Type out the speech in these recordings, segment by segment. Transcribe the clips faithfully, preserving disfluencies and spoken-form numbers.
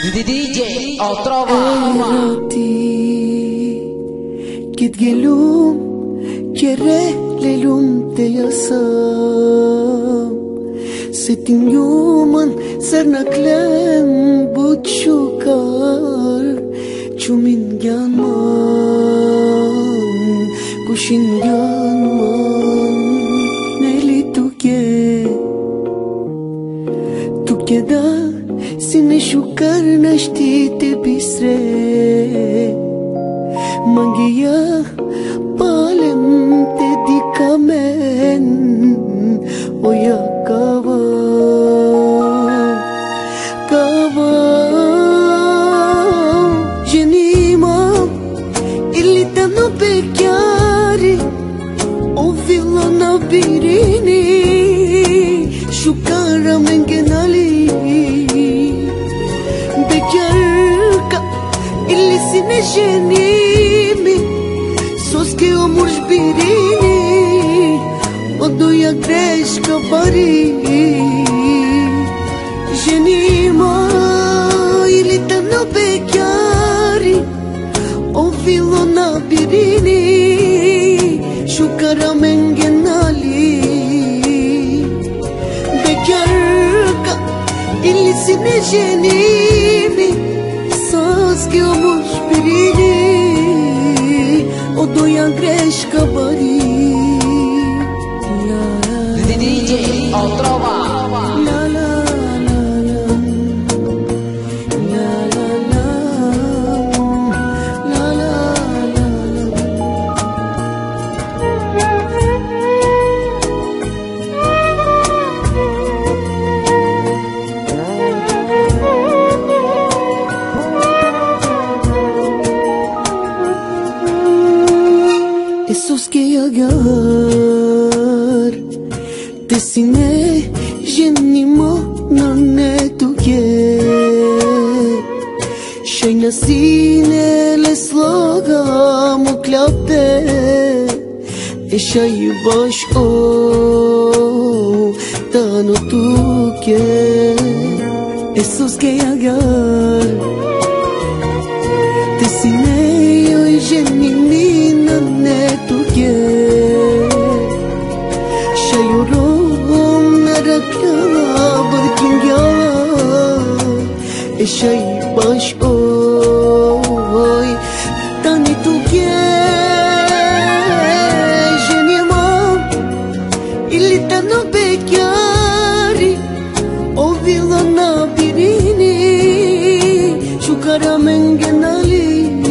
D J Otrova Kit gelum kere lelum te yasam Setin yuman serna klem butchukar Chumin gyanman kushin gyanman Neli tuke Tuke da Sine shukar nashti te bisre Mangiya palem te dikamen Oya kava Kava Jenima Ilitano bekyari O vilana birini Shukara mengenali Illisine jenimi Sos que o murj birini Oduya greshka bari Jenima Ilitano bekyari O vilona birini Shukara mengenali Bekyarka Illisine jenimi Sos que o murj birini Oduya greshka bari D J Otrova La la la la La la la La la la Esos que agar Tesine jenimo nane tuke Shayna sine le sloga muklape E shay bash o tano tuke Esos que agar Tesine yo jenimi nane tuke Shayurum narakya barkingya E shay bash oy tani tuke Jenima ilitano bekyari O vilana birini Shukara mengenali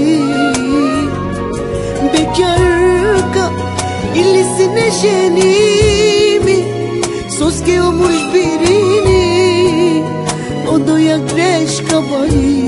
Bekyarka illisine jenimi Sos que o murj birini Oduya greshka bari